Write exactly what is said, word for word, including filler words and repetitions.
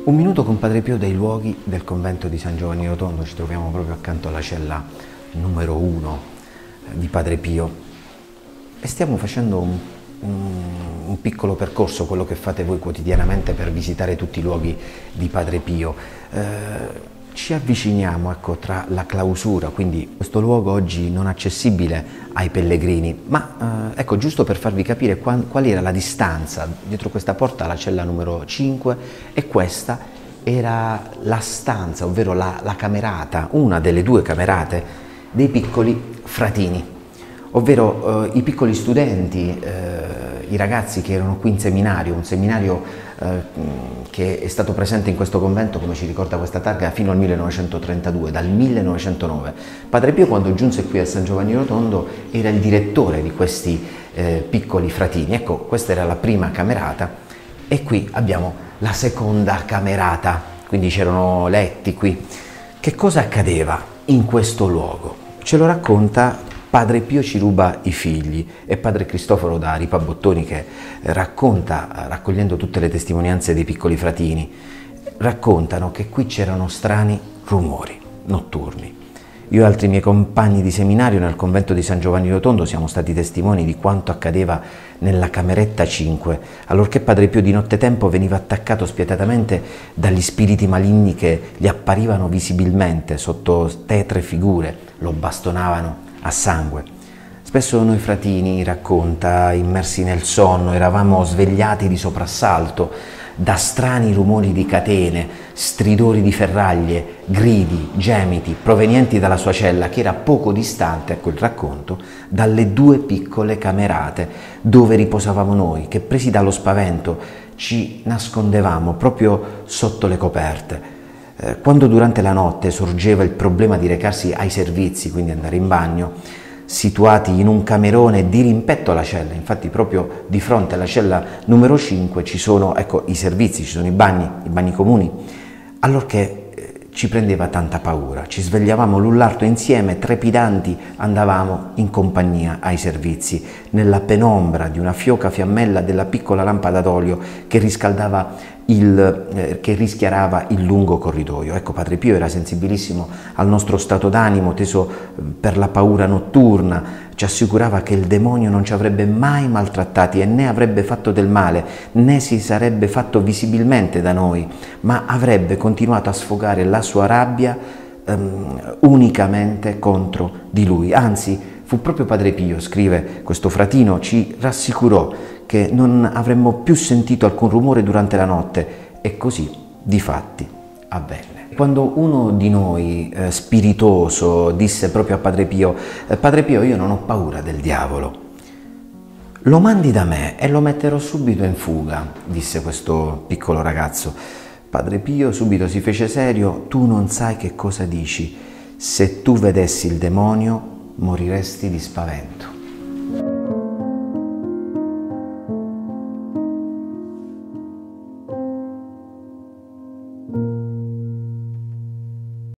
Un minuto con Padre Pio dai luoghi del convento di San Giovanni Rotondo. Ci troviamo proprio accanto alla cella numero uno di Padre Pio e stiamo facendo un, un, un piccolo percorso, quello che fate voi quotidianamente per visitare tutti i luoghi di Padre Pio. Eh, ci avviciniamo, ecco, tra la clausura, quindi questo luogo oggi non accessibile ai pellegrini, ma eh, ecco, giusto per farvi capire qual, qual era la distanza dietro questa porta, la cella numero cinque, e questa era la stanza, ovvero la, la camerata, una delle due camerate dei piccoli fratini, ovvero eh, i piccoli studenti, eh, i ragazzi che erano qui in seminario, un seminario eh, che è stato presente in questo convento, come ci ricorda questa targa, fino al millenovecentotrentadue, dal millenovecentonove. Padre Pio, quando giunse qui a San Giovanni Rotondo, era il direttore di questi eh, piccoli fratini. Ecco, questa era la prima camerata e qui abbiamo la seconda camerata, quindi c'erano letti qui. Che cosa accadeva in questo luogo? Ce lo racconta Padre Pio ci ruba i figli, e Padre Cristoforo da Ripabottoni, che racconta, raccogliendo tutte le testimonianze dei piccoli fratini, raccontano che qui c'erano strani rumori notturni. Io e altri miei compagni di seminario nel convento di San Giovanni Rotondo siamo stati testimoni di quanto accadeva nella cameretta cinque, allorché Padre Pio di nottetempo veniva attaccato spietatamente dagli spiriti maligni che gli apparivano visibilmente sotto tetre figure, lo bastonavano a sangue. Spesso noi fratini, racconta, immersi nel sonno, eravamo svegliati di soprassalto da strani rumori di catene, stridori di ferraglie, gridi, gemiti provenienti dalla sua cella, che era poco distante, a quel racconto, dalle due piccole camerate dove riposavamo noi, che presi dallo spavento ci nascondevamo proprio sotto le coperte. Quando durante la notte sorgeva il problema di recarsi ai servizi, quindi andare in bagno, situati in un camerone di rimpetto alla cella, infatti proprio di fronte alla cella numero cinque ci sono, ecco, i servizi, ci sono i bagni, i bagni comuni, allorché ci prendeva tanta paura, ci svegliavamo l'un l'altro insieme, trepidanti, andavamo in compagnia ai servizi, nella penombra di una fioca fiammella della piccola lampada d'olio che riscaldava il, eh, che rischiarava il lungo corridoio. Ecco, Padre Pio era sensibilissimo al nostro stato d'animo, teso per la paura notturna, ci assicurava che il demonio non ci avrebbe mai maltrattati e né avrebbe fatto del male, né si sarebbe fatto visibilmente da noi, ma avrebbe continuato a sfogare la sua rabbia um, unicamente contro di lui. Anzi, fu proprio Padre Pio, scrive questo fratino, ci rassicurò che non avremmo più sentito alcun rumore durante la notte, e così difatti avvenne. Quando uno di noi, eh, spiritoso, disse proprio a Padre Pio: eh, Padre Pio, io non ho paura del diavolo, lo mandi da me e lo metterò subito in fuga, disse questo piccolo ragazzo. Padre Pio subito si fece serio: tu non sai che cosa dici, se tu vedessi il demonio moriresti di spavento.